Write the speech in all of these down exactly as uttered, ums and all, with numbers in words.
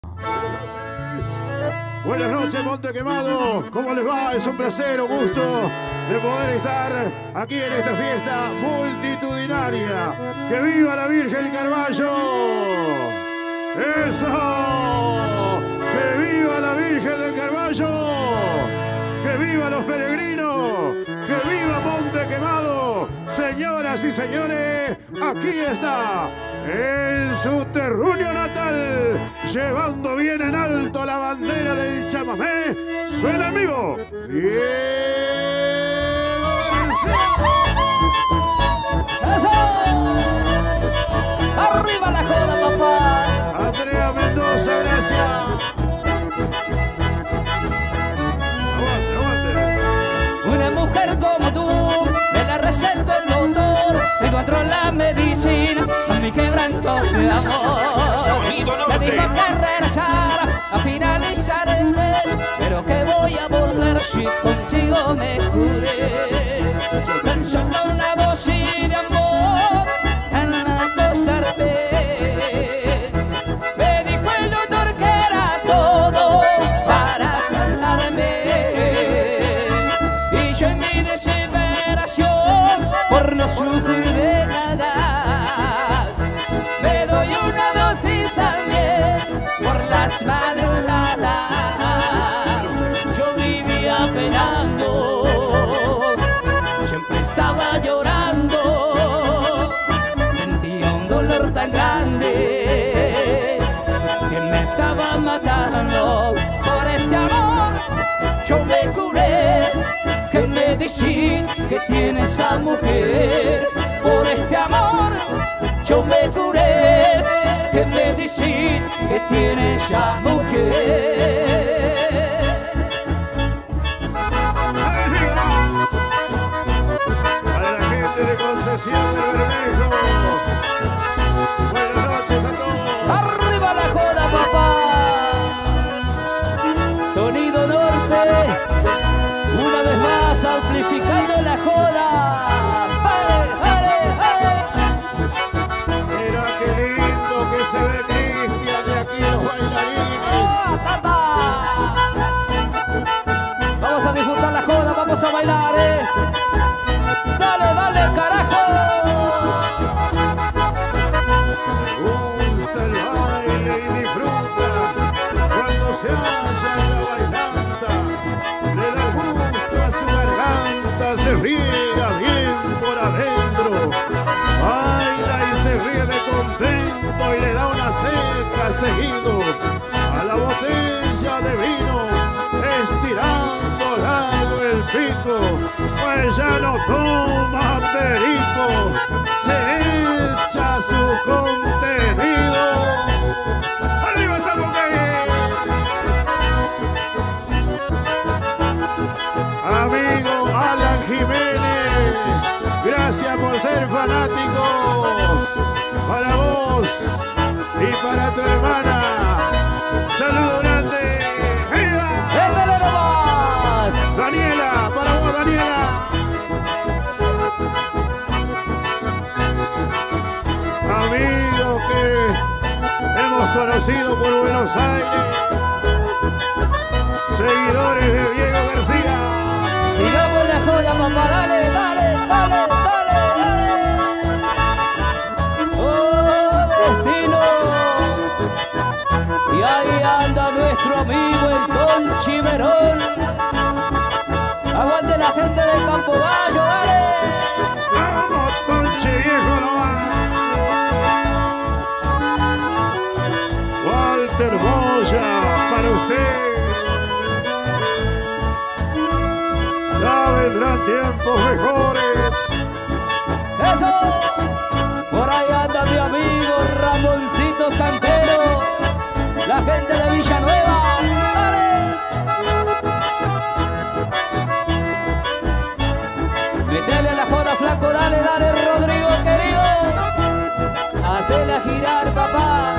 Buenas noches, Monte Quemado. ¿Cómo les va? Es un placer, un gusto de poder estar aquí en esta fiesta multitudinaria. ¡Que viva la Virgen Carballo! ¡Eso! ¡Que viva la Virgen del Carballo! ¡Que viva los peregrinos! ¡Que viva Monte Quemado! Señoras y señores, aquí está, en su terruño natal, llevando bien en alto la bandera del chamamé, suena en vivo Diego García. ¡Eso! ¡Arriba la joda, papá! Andrea Mendoza, gracias. Aguante, aguante. Una mujer como tú, me la receta el doctor, encontró la medicina a mi quebranto de amor. Me dijo que regresara a finalizar el mes, pero que voy a volver si contigo me curé. Pensando una dosis de amor en la posarte. Me dijo el doctor que era todo para sanarme. Y yo en mi desesperación por no sufrir de nada, me doy una dosis también por las madrugadas. Yo vivía penando, siempre estaba llorando, sentía un dolor tan grande que me estaba matando. Por ese amor yo me curé. ¿Qué medicina que tiene esa mujer? Por este amor yo me curé. ¿Qué medicina que tiene esa mujer? Para la gente de Concesión de Bermejo, buenas noches a todos. ¡Arriba la joda, papá! Sonido Norte, una vez más amplificando la joda. ¡Vale, vale, vale! Mira qué lindo que se ve Cristian de aquí los bailarines. ¡Oh, papá! Vamos a disfrutar la joda, vamos a bailar, eh. ¡Dale, dale, carajo! Me gusta el baile y disfruta cuando se halla en la bailanta. Le da gusto a su garganta, se riega bien por adentro. Baila y se ríe de contento y le da una seca seguido a la botella de vino, estirando largo el pico, pues ya no toma perico, se echa su contenido. ¡Arriba esa mujer! Amigo Alan Jiménez, gracias por ser fanático. Para vos y para tu hermana, saludo grande. ¡Viva! ¡Éndale nomás! Daniela, para vos, Daniela. Amigos que hemos conocido por Buenos Aires, seguidores de Diego García. Sigamos la joda, papá, dale, dale, dale, dale, dale. ¡Oh, destino! Y ahí anda nuestro amigo el Don Chimerón. Aguante la gente del Campo Gallo, dale. Vamos, Conche viejo nomás. Walter Moya, para usted. Ya vendrán tiempos mejores. ¡Eso! Por ahí anda mi amigo Ramoncito Cantero, la gente de Villanueva. ¡Dale! Metele la joda, flaco, dale, dale, Rodrigo querido. Hacela girar, papá.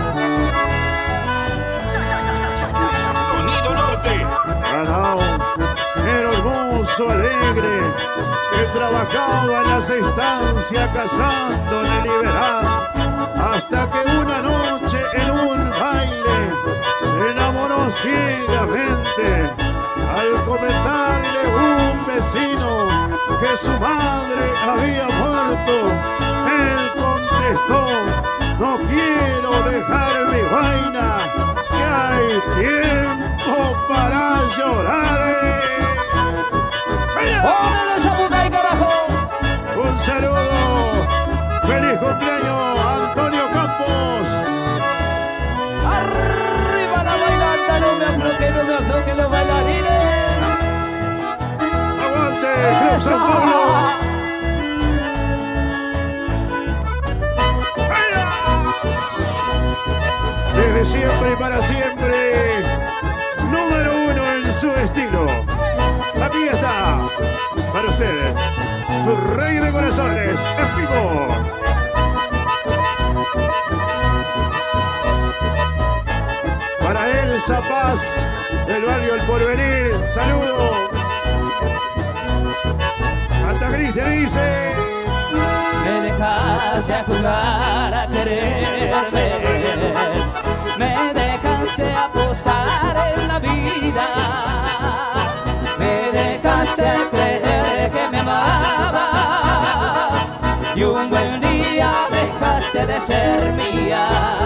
Sonido Norte. Ganao, era hermoso, alegre, que trabajaba en las estancias cazando en liberal, hasta que una noche en un baile ciegamente. Al comentarle un vecino que su madre había muerto, él contestó: no quiero dejar mi vaina, que hay tiempo para llorar. ¡Póngale esa boca y carajo! Un saludo, feliz cumpleaños Antonio Campos. ¡Arriba la bailanta! No me afloque, no me afloque los bailarines. ¡Aguante, Club San Pablo! Desde siempre y para siempre, número uno en su estilo. Aquí está, para ustedes, tu rey de corazones, en vivo. Para Elsa Paz, del barrio El Porvenir, saludo. Santa Cristian dice: me dejaste jugar a quererme, me dejaste apostar en la vida, me dejaste creer que me amaba, y un buen día dejaste de ser mía,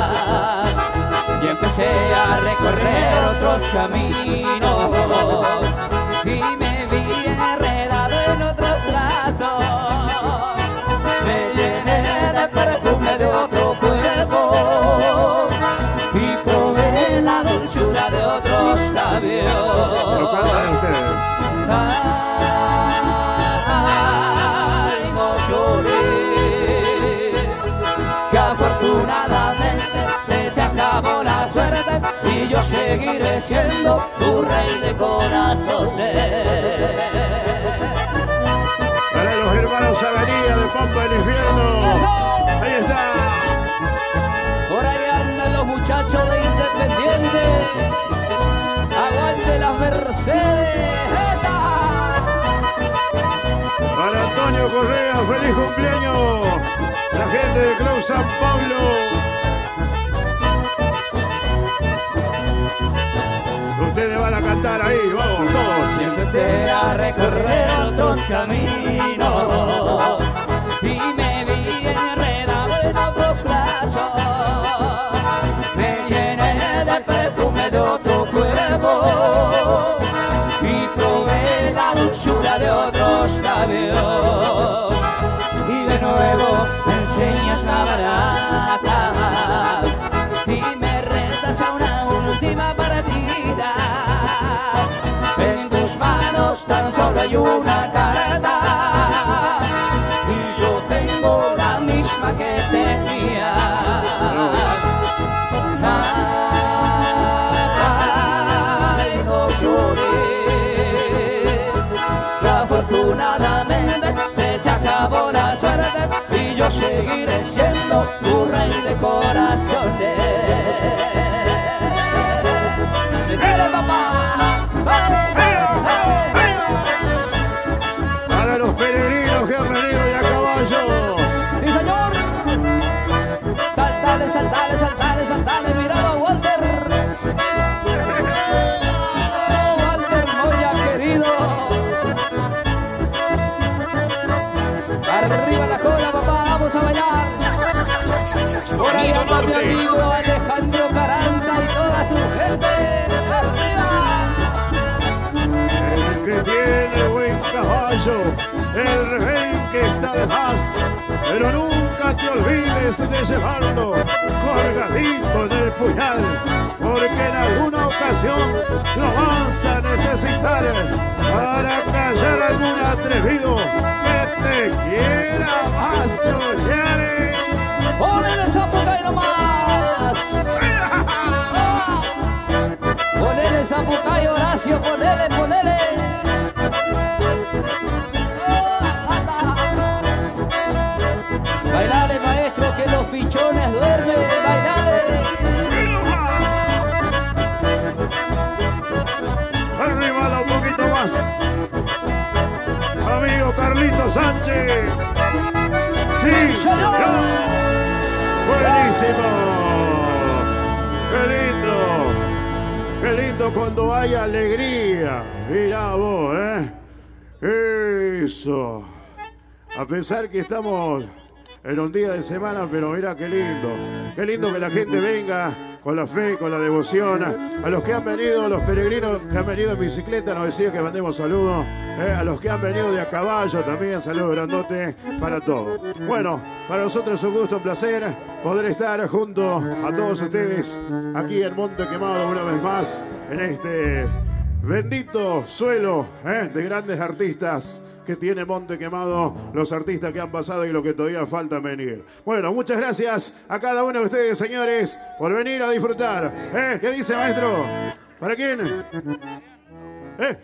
y empecé a recorrer otros caminos, y me vi enredado en otros brazos, me llené de perfume de otro cuerpo, y probé la dulzura de otros labios. Lo cantan ustedes. Ay, no lloré, que afortunadamente se te acabó la suerte, y yo seguiré siendo tu rey de corazones. Para los hermanos Avenida de Pampa del Infierno. Ahí está. Por ahí andan los muchachos de Independiente. Aguante las Mercedes. ¡Esa! Para Antonio Correa, feliz cumpleaños. La gente de Club San Pablo. Ustedes van a cantar ahí, vamos, todos. Y empecé a recorrer otros caminos, y me vi enredado en otros brazos, me llené de perfume de otro cuerpo, y probé la dulzura de otros labios, y de nuevo me enseñas la barata, y me retas a una última partida. En tus manos tan solo hay una carta, y yo tengo la misma que tenías. Ay, no lloré, que afortunadamente se te acabó la suerte, y yo seguiré siendo tu rey de corazones. ¡Dile, papá! Para los peregrinos que han venido de a caballo. ¡Sí, señor! Saltale, saltale, saltale, saltale, mirado a Walter. Oh, Walter Moya, querido. Arriba la cola, papá, vamos a bailar. Por ahí anda mi amigo Alejandro Carranza y toda su gente. ¡Arriba! El que tiene buen caballo, el rey que está de paz, pero nunca te olvides de llevarlo colgadito en el puñal, porque en alguna ocasión lo vas a necesitar para callar a algún atrevido que te quiera asoñar. ¡Ponele esa boca y nomás! Ponele esa boca y Horacio, ponele, ponele. Bailale, maestro, que los pichones duermen, bailale. Arriba un poquito más. Amigo Carlito Sánchez. Sí, señor. Buenísimo. Qué lindo. Qué lindo cuando hay alegría. Mirá vos, ¿eh? Eso. A pesar que estamos en un día de semana, pero mirá qué lindo. Qué lindo que la gente venga con la fe, con la devoción. A los que han venido, los peregrinos que han venido en bicicleta, nos decía que mandemos saludos. Eh, a los que han venido de a caballo también, saludos grandote para todos. Bueno, para nosotros es un gusto, un placer poder estar junto a todos ustedes aquí en Monte Quemado una vez más, en este bendito suelo eh, de grandes artistas que tiene Monte Quemado, los artistas que han pasado y lo que todavía falta venir. Bueno, muchas gracias a cada uno de ustedes, señores, por venir a disfrutar. ¿Eh? ¿Qué dice, maestro? ¿Para quién? ¿Eh?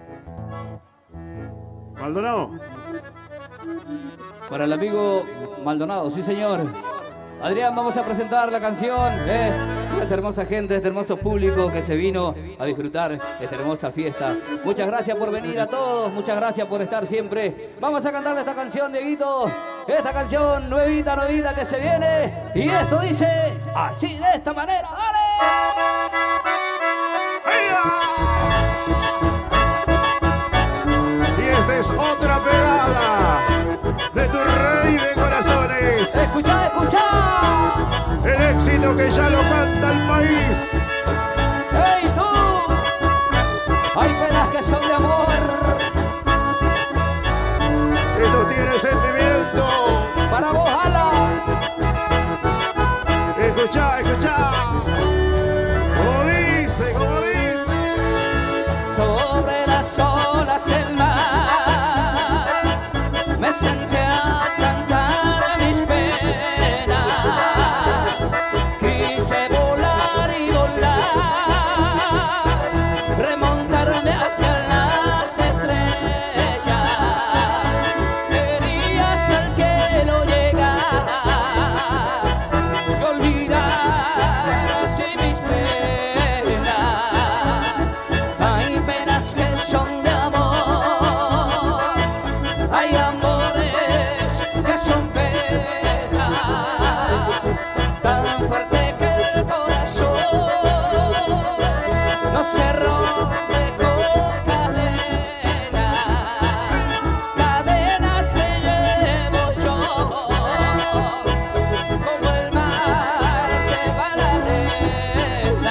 ¿Maldonado? Para el amigo Maldonado, sí señor. Adrián, vamos a presentar la canción, ¿eh? Esta hermosa gente, este hermoso público que se vino a disfrutar esta hermosa fiesta. Muchas gracias por venir a todos, muchas gracias por estar siempre. Vamos a cantarle esta canción, Dieguito. Esta canción nuevita, nuevita que se viene. Y esto dice así, de esta manera. ¡Dale! Y esta es otra pegada de tu rey de corazones. Escucha, escucha. El éxito que ya lo canta el país. ¡Hey tú! Hay penas que son de amor. Esto tiene sentimiento. Para vos, Ala. Escucha, escucha. Como dice, como dice. Sobre las olas del mar me senté a cantar mis penas. Quise volar y volar, remontarme hacia las estrellas. Quería hasta el cielo llegar y olvidar así mis penas. Hay penas que son de amor, hay amores que son penas, tan fuerte que el corazón no se rompe con cadenas, cadenas que llevo yo, como el mar que va a la arena.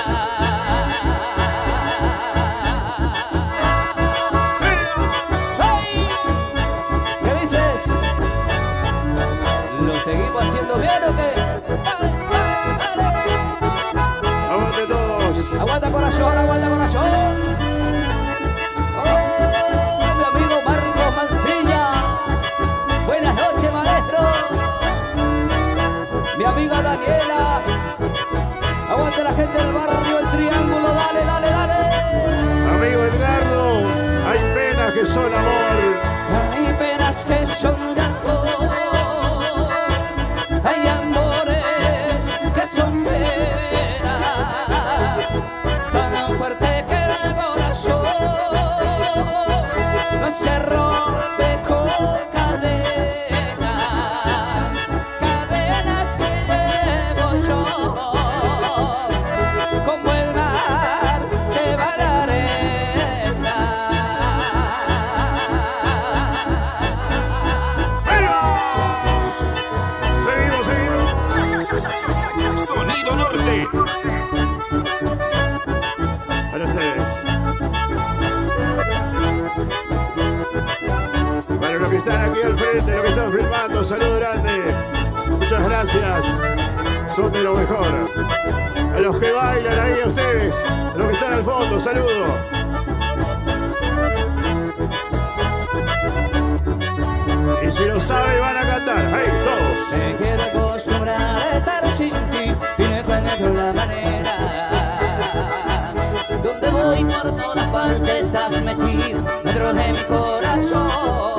¡Hey! ¿Qué dices? ¿Lo seguimos haciendo bien o qué? ¡Dale, dale, dale! Aguante todos. Aguanta corazón, aguanta corazón. Oh, mi amigo Marcos Mancilla. Buenas noches, maestro. Mi amiga Daniela. Aguanta la gente del barrio, el Triángulo. Dale, dale, dale. Amigo Edgardo, hay penas que son amor. Hay penas que son de amor, hay amores que son penas, tan fuerte que el corazón no se rompe con cadenas, cadenas que llevo yo, como el mar que va a la arena. Seguimos, seguimos. Sonido Norte. Para ustedes. Para los que están aquí al frente, los que están filmando, saludo grande. Muchas gracias. Son de lo mejor. A los que bailan ahí, a ustedes. A los que están al fondo, saludo. Y si lo saben, van a cantar. ¡Hey, todos! Me quiero acostumbrar a estar sin ti y no encuentro la manera. Donde voy por todas partes estás metido dentro de mi corazón.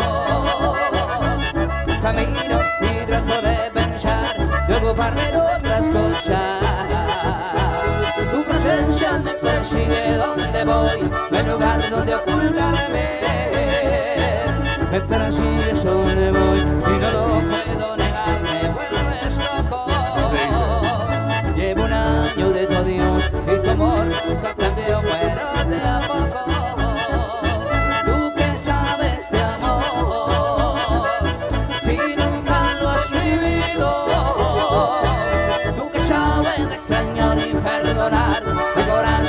Camino y trato de pensar, de ocuparme de otras cosas. Tu presencia me persigue donde voy, no hay lugar donde ocultarme. Me persigue donde voy y no lo puedo negar, me vuelves loco. Llevo un año de tu adiós y tu amor nunca cambió.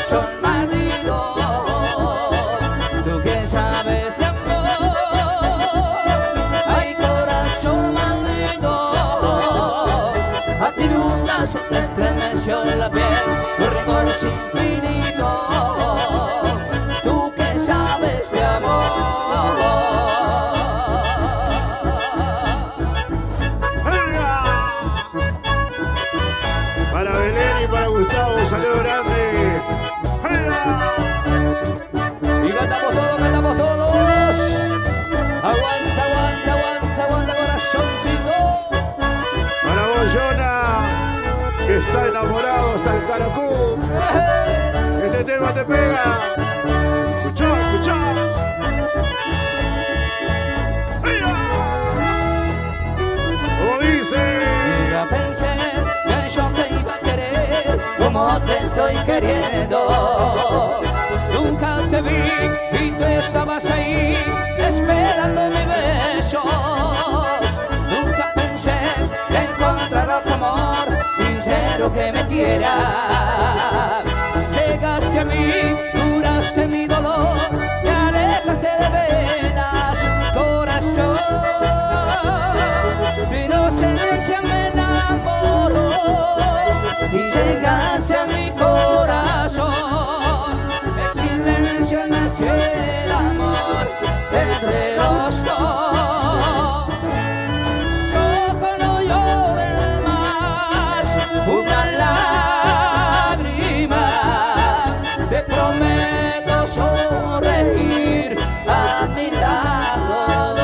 corazón maldito. Tú que sabes de amor, ay corazón maldito. A ti nunca se te estremeció la piel, tu rencor es infinito. Tú que sabes de amor. Para Belén y para Gustavo, un saludo grande. Y cantamos todos, cantamos todos. Aguanta, aguanta, aguanta, aguanta, corazoncito. Para vos, Jonah, que está enamorado hasta el caracú. Este tema te pega. Escuchá, escuchá. Como dice. Ya pensé que yo te iba a querer como te estoy queriendo. Nunca te vi y tú estabas ahí esperando mis besos. Nunca pensé encontrar otro amor sincero que me quiera. Llegaste a mí, curaste mi dolor, me alejaste de venas, corazón. Mi inocencia me enamoró y llegaste a mi corazón. En silencio nació el amor entre los dos. Yo no lloré más una lágrima. Te prometo sonreír a mi lado.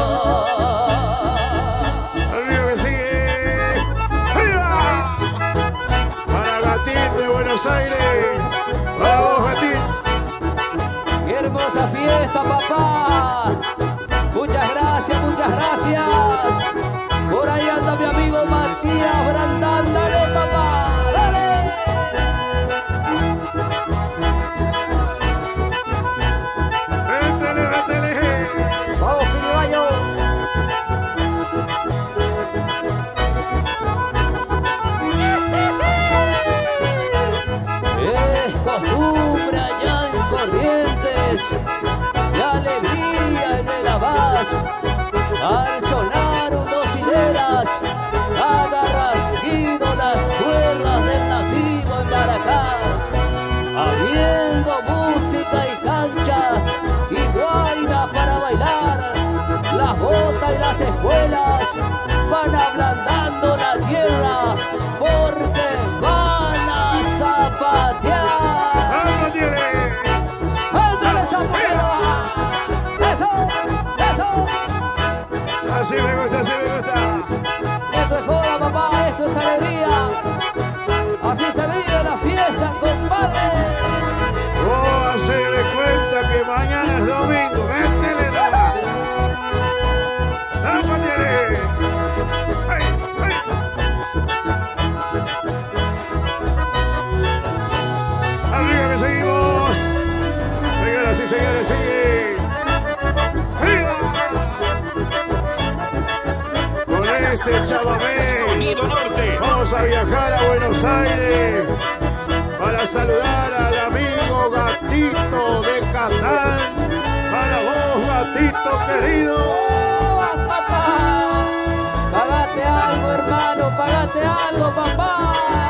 Arriba que sigue. ¡Arriba! Para Gatín de Buenos Aires. Para vos, Gatín. ¡Qué hermosa fiesta, papá! Muchas gracias, muchas gracias. Por ahí anda mi amigo Matías Brandán. ¡Dale, papá! ¡Dale! Métele, métele. ¡Vamos, Piribayo! Es costumbre allá en Corrientes, la alegría en el Abás. Al sonar unos hileras, agarras guido las cuerdas del nativo en Maracá. Habiendo música y cancha y guaina para bailar, las botas y las escuelas van ablandando la tierra porque van a zapatear. ¡Vamos, tiene! ¡Échale zapatero! ¡Eso! ¡Eso! Así me gusta, así me gusta. Esto es joda, papá, esto es alegría. Así se vive la fiesta, compadre. Oh, hacele cuenta que mañana es domingo. Métele nada. ¡Vamos, tiene! ¡Ay, ay! Arriba que seguimos. Señoras y señores, sigue. ¡Arriba! Con este chamamé Sonido Norte. vamos a viajar a Buenos Aires para saludar al amigo Gatito de Catán. Para vos, Gatito querido. ¡Oh, papá! Pagate algo, hermano, pagate algo, papá.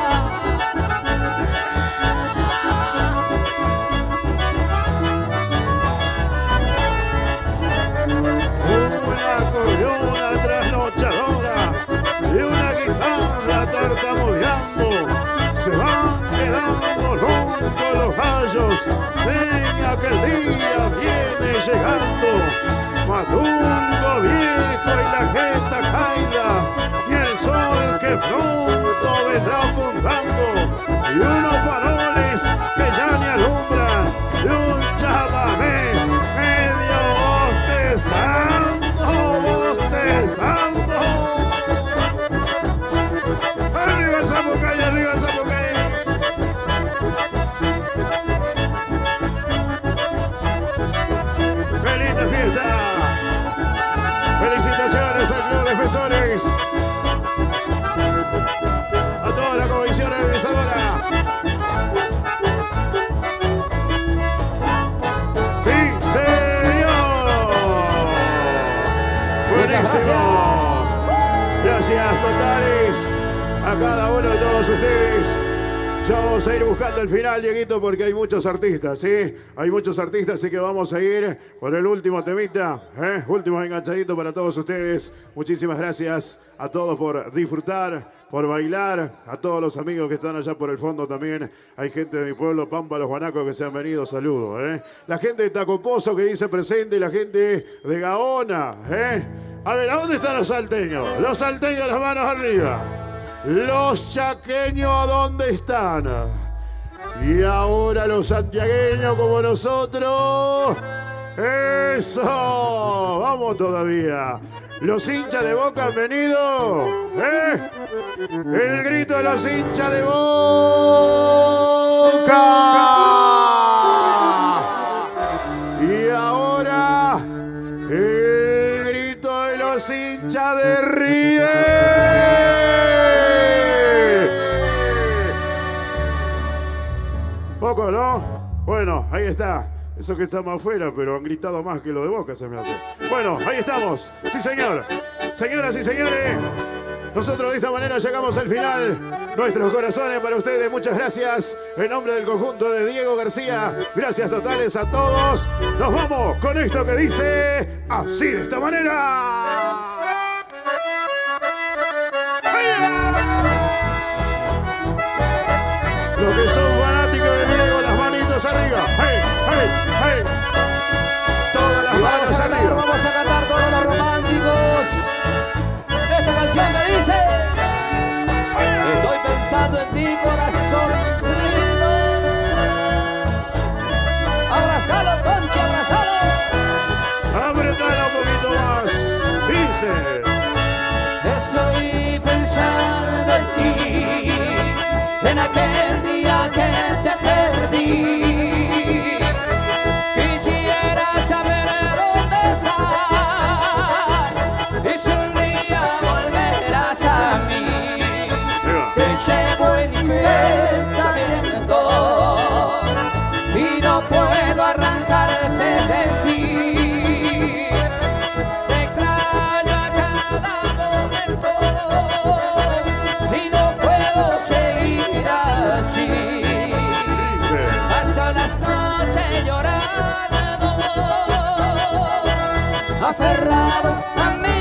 Una corona trasnochadora y una guitarra tartamudeando. Se van quedando roncos los gallos. Seña que el día viene llegando. Madungo viejo y la jeta caída. Y el sol que pronto vendrá apuntando. Y unos faroles que ya ni alumbran. Y un chamamé medio bostezando, bostezando. Arriba Zapucay, arriba Zapucay. ¡Feliz fiesta! ¡Felicitaciones al Club Defensores! A toda la comisión organizadora. totales a cada uno de todos ustedes. Ya vamos a ir buscando el final, Dieguito, porque hay muchos artistas, ¿sí? Hay muchos artistas, así que vamos a ir con el último temita, ¿eh? Último enganchadito para todos ustedes. Muchísimas gracias a todos por disfrutar, por bailar, a todos los amigos que están allá por el fondo también. Hay gente de mi pueblo, Pampa, los guanacos, que se han venido, saludos, ¿eh? La gente de Tacopozo que dice presente y la gente de Gaona, ¿eh? A ver, ¿a dónde están los salteños? Los salteños, las manos arriba. Los chaqueños, ¿dónde están? Y ahora los santiagueños como nosotros. ¡Eso! ¡Vamos todavía! Los hinchas de Boca han venido. ¿Eh? El grito de los hinchas de Boca. Y ahora el grito de los hinchas de River. Poco, ¿no? Bueno, ahí está. Eso que está más afuera, pero han gritado más que lo de Boca, se me hace. Bueno, ahí estamos. Sí, señor. Señoras y señores, nosotros de esta manera llegamos al final. Nuestros corazones para ustedes. Muchas gracias. En nombre del conjunto de Diego García, gracias totales a todos. Nos vamos con esto que dice así, de esta manera. Los que son fanáticos de Diego, las manitos arriba. ¡Hey, hey, hey! Todas las manos Vamos a arriba. cantar, vamos a cantar todos los románticos. Esta canción me dice: estoy pensando en ti, corazoncito. Abrazalo, Concha, abrazalo. Apretala un poquito más. Dice. Estoy pensando en ti, en aquel día que te perdí. Quisiera saber dónde estás y si un día volverás a mí. Te llevo en mis pensamientos y no puedo arrancarte de ti. Te extraño a cada momento y no puedo seguir así. Paso las noches llorando, aferrado a mi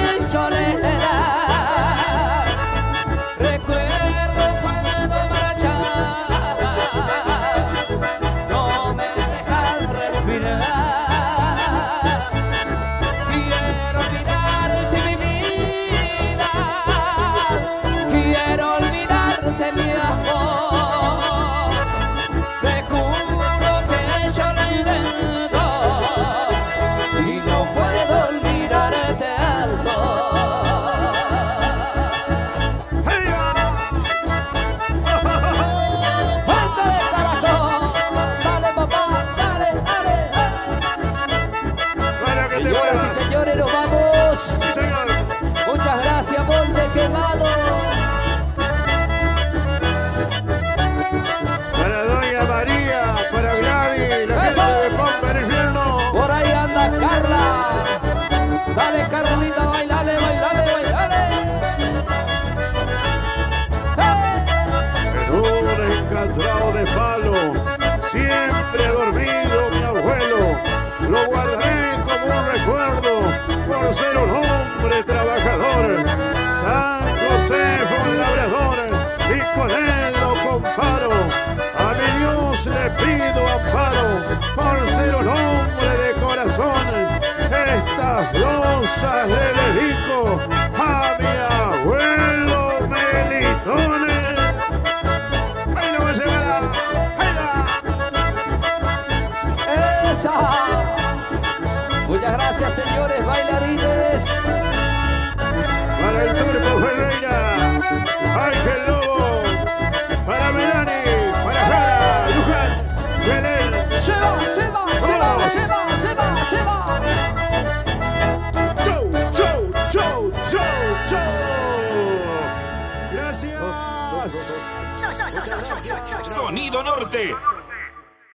soledad. Recuerdo cuando marchaba, no me dejas respirar. Quiero olvidarte mi vida, quiero olvidarte mi amor. Te juro que yo lo intento y no puedo olvidarte algo. ¡Ándale, carajo! ¡Dale, papá! ¡Dale, dale! Para que te Señoras y muevas. señores, nos vamos. Sí, señor. Muchas gracias, Monte Quemado. Para Doña María, para Gladys, la gente de Pampa en Infierno. Por ahí anda Carla. Dale, Carlita, bailale, bailale, bailale. ¡Hey! En un encantrado de palo, siempre dormido mi abuelo. Lo guardaré como un recuerdo por ser un hombre trabajador. San José fue un labrador y con él lo comparo. A mi Dios le pido amparo por ser un hombre de corazón. Estas rosas le dedico a mi abuelo Melitón. ¡Ahí no va a llegar! ¡Ahí ¡Esa! Muchas gracias, señores bailarines. Para el Turco Ferreira, Ángel Lobo, para Melani, para Jara, Luján, Belén. Se va, se va, se va, se va, se va, se va. Chau, chau, chau, chau, chau. Gracias. Sonido Norte.